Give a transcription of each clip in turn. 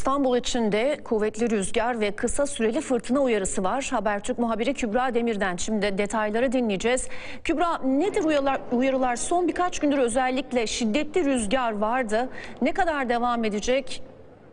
İstanbul için de kuvvetli rüzgar ve kısa süreli fırtına uyarısı var. Habertürk muhabiri Kübra Demir'den şimdi detayları dinleyeceğiz. Kübra, nedir uyarılar? Son birkaç gündür özellikle şiddetli rüzgar vardı. Ne kadar devam edecek?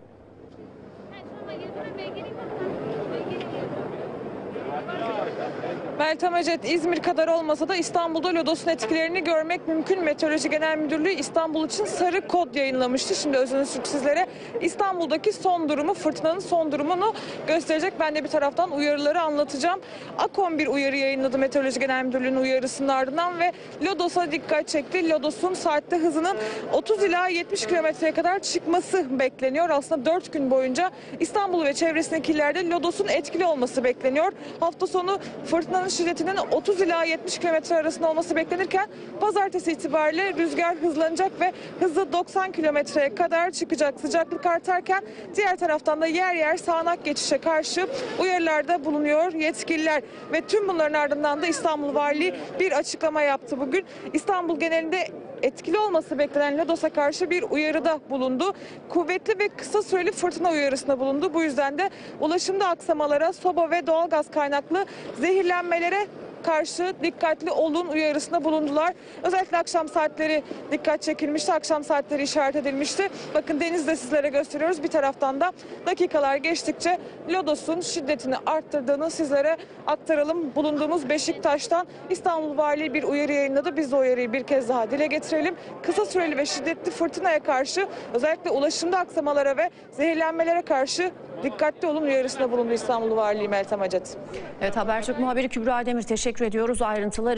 Meltem Ecet, İzmir kadar olmasa da İstanbul'da lodosun etkilerini görmek mümkün. Meteoroloji Genel Müdürlüğü İstanbul için sarı kod yayınlamıştı. Şimdi Özünüzlük sizlere İstanbul'daki son durumu, fırtınanın son durumunu gösterecek. Ben de bir taraftan uyarıları anlatacağım. AKOM bir uyarı yayınladı Meteoroloji Genel Müdürlüğü'nün uyarısının ardından ve lodosa dikkat çekti. Lodosun saatte hızının 30 ila 70 kilometreye kadar çıkması bekleniyor. Aslında 4 gün boyunca İstanbul ve çevresindeki illerde lodosun etkili olması bekleniyor. Hafta sonu fırtınanın şiddetinin 30 ila 70 kilometre arasında olması beklenirken pazartesi itibariyle rüzgar hızlanacak ve hızı 90 kilometreye kadar çıkacak. Sıcaklık artarken diğer taraftan da yer yer sağanak geçişe karşı uyarılarda bulunuyor yetkililer ve tüm bunların ardından da İstanbul Valiliği bir açıklama yaptı bugün. İstanbul genelinde etkili olması beklenen lodosa karşı bir uyarıda bulundu. Kuvvetli ve kısa süreli fırtına uyarısında bulundu. Bu yüzden de ulaşımda aksamalara, soba ve doğalgaz kaynaklı zehirlenmelere karşı dikkatli olun uyarısında bulundular. Özellikle akşam saatleri dikkat çekilmişti. Akşam saatleri işaret edilmişti. Bakın denizde sizlere gösteriyoruz. Bir taraftan da dakikalar geçtikçe lodosun şiddetini arttırdığını sizlere aktaralım. Bulunduğumuz Beşiktaş'tan İstanbul Valiliği bir uyarı yayınladı. Biz de o uyarıyı bir kez daha dile getirelim. Kısa süreli ve şiddetli fırtınaya karşı özellikle ulaşımda aksamalara ve zehirlenmelere karşı dikkatli olun uyarısında bulundu İstanbul Valiliği. Meltem Ecet. Evet, Habertürk muhabiri Kübra Demir, teşekkür ediyoruz ayrıntılar